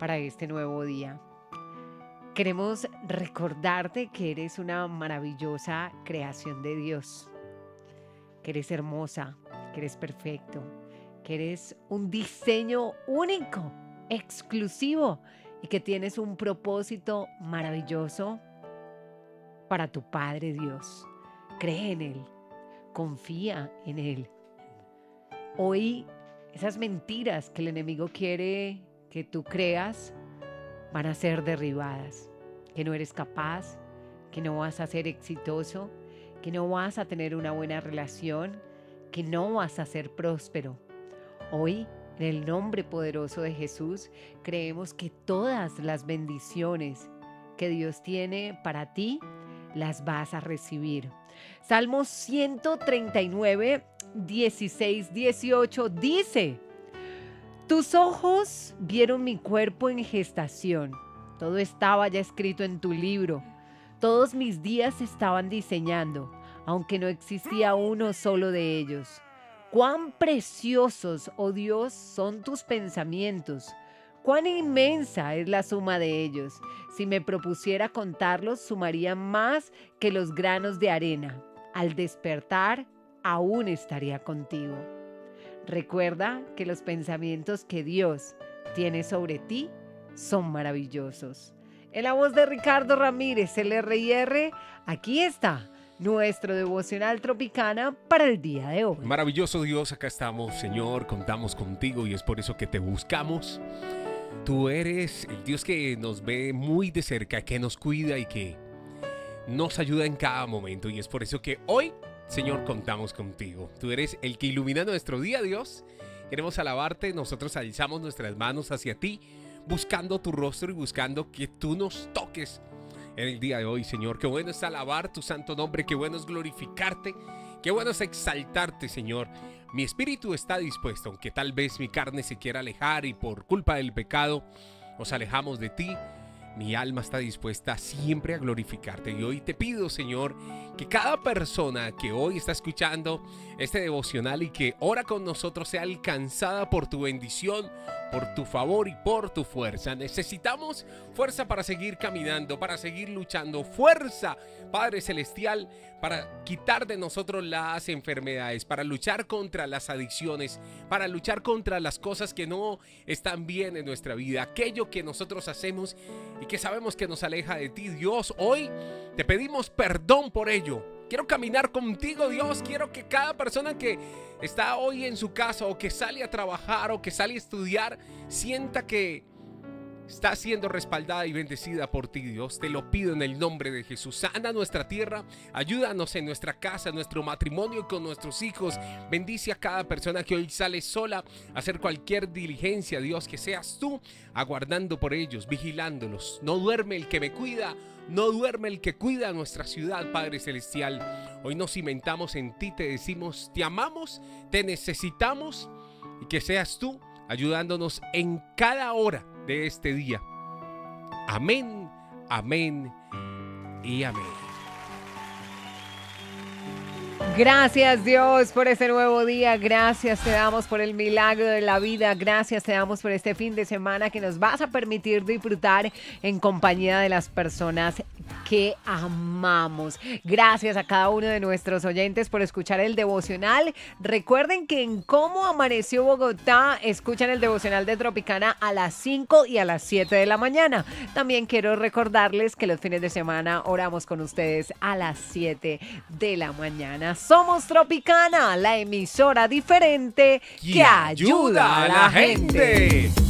para este nuevo día. Queremos recordarte que eres una maravillosa creación de Dios, que eres hermosa, que eres perfecto, que eres un diseño único, exclusivo y que tienes un propósito maravilloso para tu Padre Dios. Cree en Él, confía en Él. Hoy esas mentiras que el enemigo quiere que tú creas van a ser derribadas, que no eres capaz, que no vas a ser exitoso, que no vas a tener una buena relación, que no vas a ser próspero. Hoy, en el nombre poderoso de Jesús, creemos que todas las bendiciones que Dios tiene para ti, las vas a recibir. Salmos 139, 16, 18 dice: tus ojos vieron mi cuerpo en gestación. Todo estaba ya escrito en tu libro. Todos mis días se estaban diseñando, aunque no existía uno solo de ellos. Cuán preciosos, oh Dios, son tus pensamientos. Cuán inmensa es la suma de ellos. Si me propusiera contarlos, sumaría más que los granos de arena. Al despertar, aún estaría contigo. Recuerda que los pensamientos que Dios tiene sobre ti son maravillosos. En la voz de Ricardo Ramírez, el R&R, aquí está nuestro devocional Tropicana para el día de hoy. Maravilloso Dios, acá estamos, Señor, contamos contigo y es por eso que te buscamos. Tú eres el Dios que nos ve muy de cerca, que nos cuida y que nos ayuda en cada momento. Y es por eso que hoy, Señor, contamos contigo. Tú eres el que ilumina nuestro día, Dios. Queremos alabarte, nosotros alzamos nuestras manos hacia ti, buscando tu rostro y buscando que tú nos toques en el día de hoy, Señor. Qué bueno es alabar tu santo nombre, qué bueno es glorificarte, qué bueno es exaltarte, Señor. Mi espíritu está dispuesto, aunque tal vez mi carne se quiera alejar y por culpa del pecado nos alejamos de ti. Mi alma está dispuesta siempre a glorificarte. Y hoy te pido, Señor, que cada persona que hoy está escuchando este devocional y que ora con nosotros sea alcanzada por tu bendición, por tu favor y por tu fuerza. Necesitamos fuerza para seguir caminando, para seguir luchando. Fuerza, Padre Celestial, para quitar de nosotros las enfermedades, para luchar contra las adicciones, para luchar contra las cosas que no están bien en nuestra vida. Aquello que nosotros hacemos y que sabemos que nos aleja de ti, Dios. Hoy te pedimos perdón por ello. Quiero caminar contigo, Dios. Quiero que cada persona que está hoy en su casa o que sale a trabajar o que sale a estudiar sienta que está siendo respaldada y bendecida por ti, Dios. Te lo pido en el nombre de Jesús. Sana nuestra tierra, ayúdanos en nuestra casa, en nuestro matrimonio y con nuestros hijos. Bendice a cada persona que hoy sale sola a hacer cualquier diligencia, Dios. Que seas tú aguardando por ellos, vigilándolos. No duerme el que me cuida, no duerme el que cuida nuestra ciudad, Padre Celestial. Hoy nos cimentamos en ti, te decimos, te amamos, te necesitamos y que seas tú ayudándonos en cada hora de este día. Amén, amén y amén. Gracias, Dios, por este nuevo día. Gracias te damos por el milagro de la vida. Gracias te damos por este fin de semana que nos vas a permitir disfrutar en compañía de las personas que amamos. Gracias a cada uno de nuestros oyentes por escuchar el devocional. Recuerden que en Cómo Amaneció Bogotá escuchan el devocional de Tropicana a las 5 y a las 7 de la mañana. También quiero recordarles que los fines de semana oramos con ustedes a las 7 de la mañana. Somos Tropicana, la emisora diferente que ayuda a la gente.